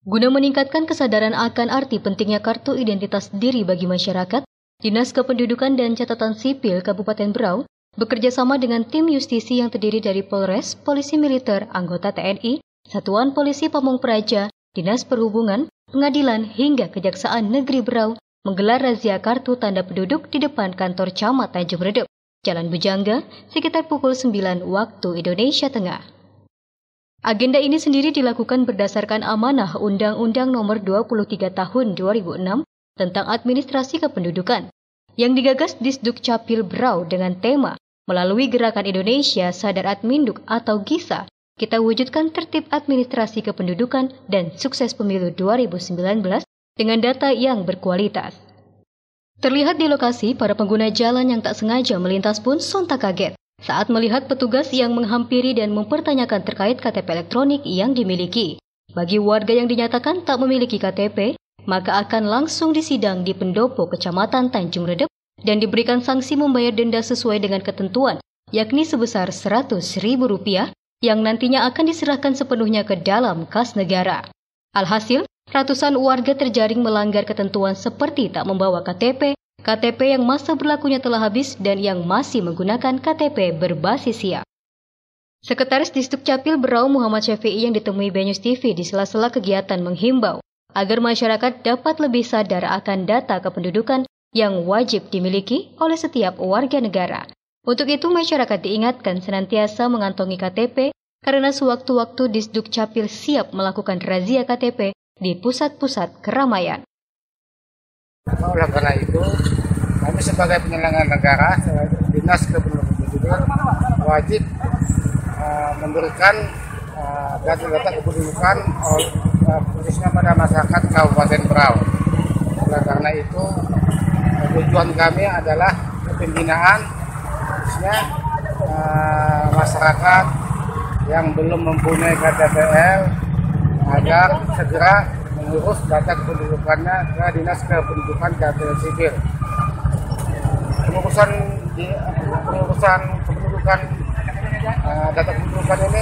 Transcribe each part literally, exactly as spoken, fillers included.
Guna meningkatkan kesadaran akan arti pentingnya kartu identitas diri bagi masyarakat, Dinas Kependudukan dan Catatan Sipil Kabupaten Berau bekerjasama dengan tim justisi yang terdiri dari Polres, Polisi Militer, anggota T N I, Satuan Polisi Pamung Praja, Dinas Perhubungan, Pengadilan hingga Kejaksaan Negeri Berau menggelar razia kartu tanda penduduk di depan kantor Camat Tanjung Redep, Jalan Bujangga, sekitar pukul sembilan waktu Indonesia Tengah. Agenda ini sendiri dilakukan berdasarkan amanah Undang-Undang Nomor dua puluh tiga Tahun dua ribu enam tentang Administrasi Kependudukan yang digagas Disduk Capil Berau dengan tema melalui Gerakan Indonesia Sadar Adminduk atau GISA, kita wujudkan tertib administrasi kependudukan dan sukses pemilu dua ribu sembilan belas dengan data yang berkualitas. Terlihat di lokasi, para pengguna jalan yang tak sengaja melintas pun sontak kaget saat melihat petugas yang menghampiri dan mempertanyakan terkait K T P elektronik yang dimiliki. Bagi warga yang dinyatakan tak memiliki K T P, maka akan langsung disidang di pendopo Kecamatan Tanjung Redep dan diberikan sanksi membayar denda sesuai dengan ketentuan, yakni sebesar seratus ribu rupiah yang nantinya akan diserahkan sepenuhnya ke dalam kas negara. Alhasil, ratusan warga terjaring melanggar ketentuan seperti tak membawa K T P, K T P yang masa berlakunya telah habis dan yang masih menggunakan K T P berbasis siap. Sekretaris Disduk Capil Berau Muhammad Syafi'i yang ditemui Benus T V di sela-sela kegiatan menghimbau agar masyarakat dapat lebih sadar akan data kependudukan yang wajib dimiliki oleh setiap warga negara. Untuk itu masyarakat diingatkan senantiasa mengantongi K T P karena sewaktu-waktu Disduk Capil siap melakukan razia K T P di pusat-pusat keramaian. Oleh karena itu, kami sebagai penyelenggara negara, Dinas Kependudukan wajib uh, memberikan uh, data-data kependudukan uh, khususnya pada masyarakat Kabupaten Berau. Oleh karena itu, uh, tujuan kami adalah pembinaan khususnya uh, masyarakat yang belum mempunyai K T P L agar segera mengurus data kependudukannya ke Dinas Kependudukan Catatan Sipil. Pengurusan di pengurusan kependudukan uh, data kependudukan ini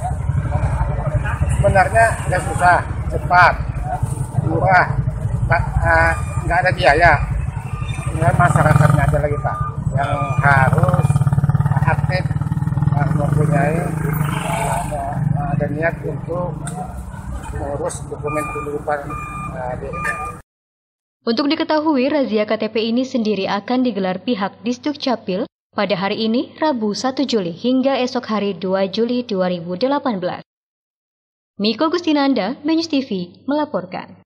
sebenarnya tidak susah, cepat, murah, nggak uh, ada biaya. Tinggal masyarakatnya ada lagi Pak yang harus aktif, uh, mempunyai uh, ada niat untuk mengurus dokumen kependudukan uh, dirinya. Untuk diketahui, razia K T P ini sendiri akan digelar pihak Disduk Capil pada hari ini, Rabu satu Juli, hingga esok hari dua Juli dua ribu delapan belas. Miko Gustinanda, Benus T V, melaporkan.